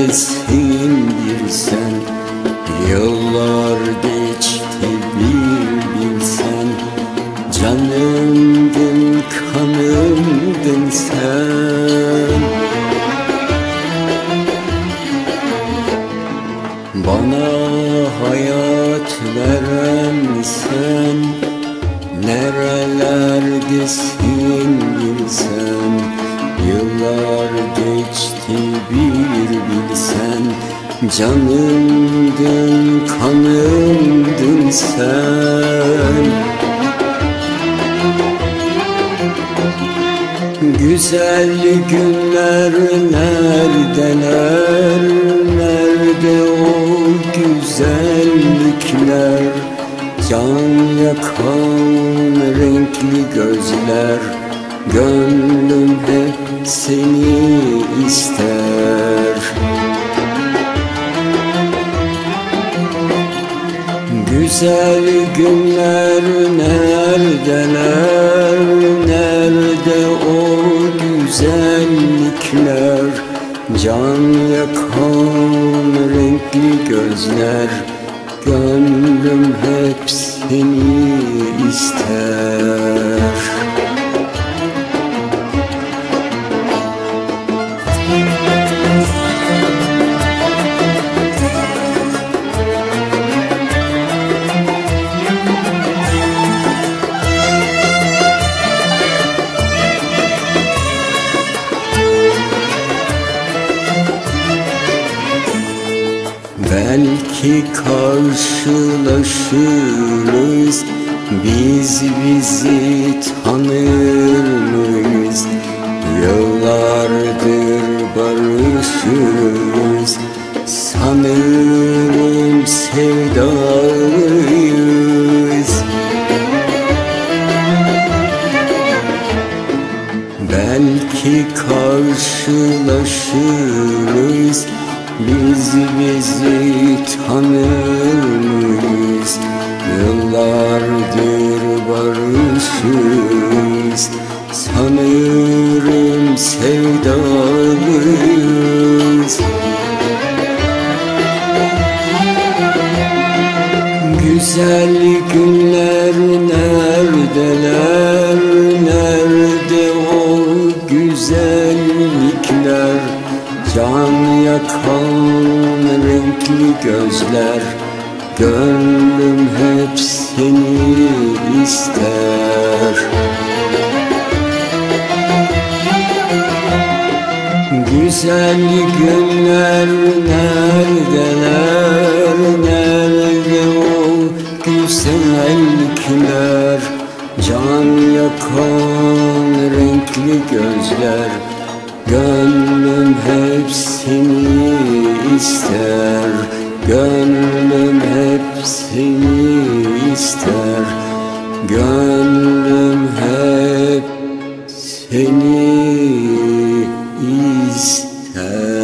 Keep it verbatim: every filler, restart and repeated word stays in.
nerelerdesin bir sen? Yıllar geçti bir bilsen. Canımdın, kanımdın sen. Bana hayat veren sen, nerelerdesin bilsen. Yıllar geçti bir bilsen. Canımdın, kanımdın sen. Güzel günler neredeler? Nerede o güzellikler? Can yakan renkli gözler. Gönlüm hep seni ister. Güzel günler neredeler? Nerede o güzellikler? Can yakan renkli gözler. Gönlüm hep seni ister. Belki karşılaşırız, biz bizi tanır mıyız? Yıllardır barışırız, sanırım sevdalıyız. Belki karşılaşırız, biz bizi tanır mıyız? Yıllardır barışırız, sanırım sevdalıyız. Güzel günler neredeler? Nerede o güzellikler? Can yakan renkli gözler. Gönlüm hep seni ister. Güzel günler neredeler? Nerede o güzellikler? Can yakan renkli gözler. Gönlüm hep seni ister. Gönlüm hep seni ister. Gönlüm hep seni ister.